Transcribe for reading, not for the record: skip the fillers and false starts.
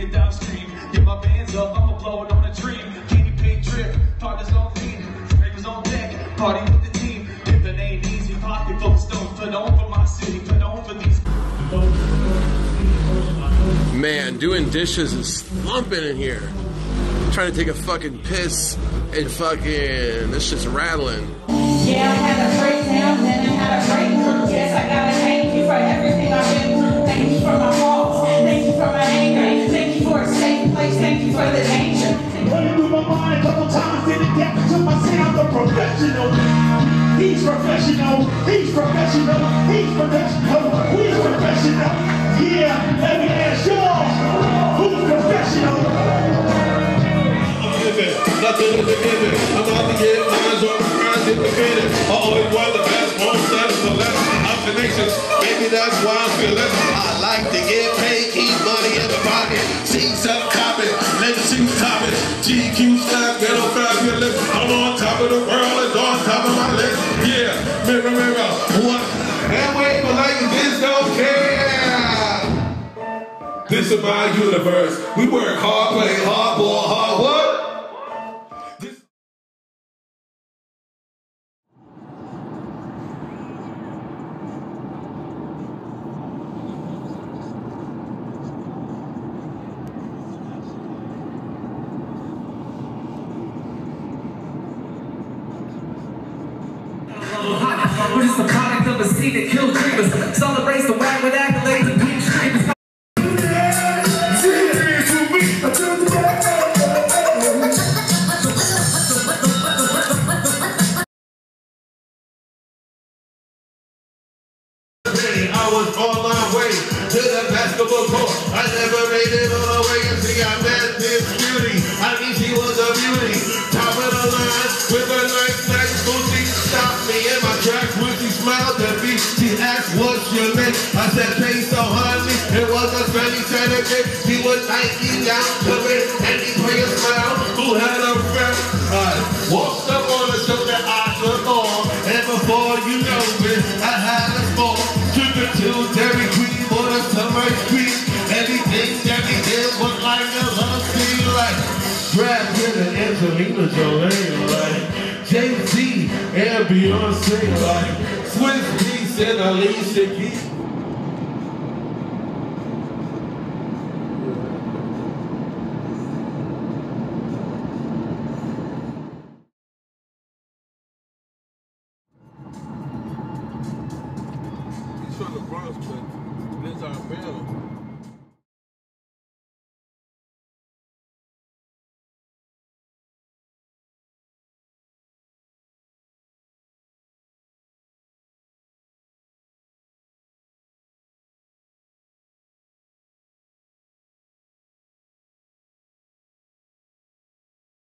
it downstream. Get my bands up, I'ma blow it on a dream. Candy paint drip, partners on theme. Ravers on deck, party with the team. If it ain't easy, pocket full of stones. Put on for my city, put on for these. Man, doing dishes is slumping in here. Trying to take a fucking piss and fucking, this shit's rattling. Yeah, I had a breakdown, then I had a breakthrough. Yes, I gotta thank you for everything I've been through. Thank you for my faults, thank you for my anger, thank you for a safe place, thank you for the danger. Running through my mind a couple times, in the depth to my sound, I'm professional. He's professional, he's professional, he's professional, he's professional. Yeah, let me ask y'all, who's professional? Nothing is a given. I'm about to get lines on my grind, independent. I always want the best, won't settle for less. I'm connections, maybe that's why I feel less. I like to get paid, keep money in my pocket. See some copy, let the see top it. GQ stack, ghetto fabulous. I'm on top of the world, it's on top of my list. Yeah, mirror, mirror, what? And wait for like this, don't care. This is my universe. We work hard, play hard, ball hard, what? We're just a product of a scene that kills dreamers. Celebrates the wag with accolades and beat streamers. I was on my way to the basketball court. I never made it all the way until I met this beauty. I mean, she was a beauty. Top of the line with a nice booty. Stopped me in my tracks when she smiled at me. She asked, what's your name? I said, Peso, honey. It was a sunny Saturday. She was Nike down to me and he put a smile. Who had a friend? I walked up on the shoulder I took on. And before you know it, I had a fall. To Dairy Queen, for the summer street. Everything that we did was like a love scene, like Brad Pitt and Angelina Jolie, like Jay-Z and Beyonce, like Swiss Beats and Alicia Keys. From the Bronx, but this our family.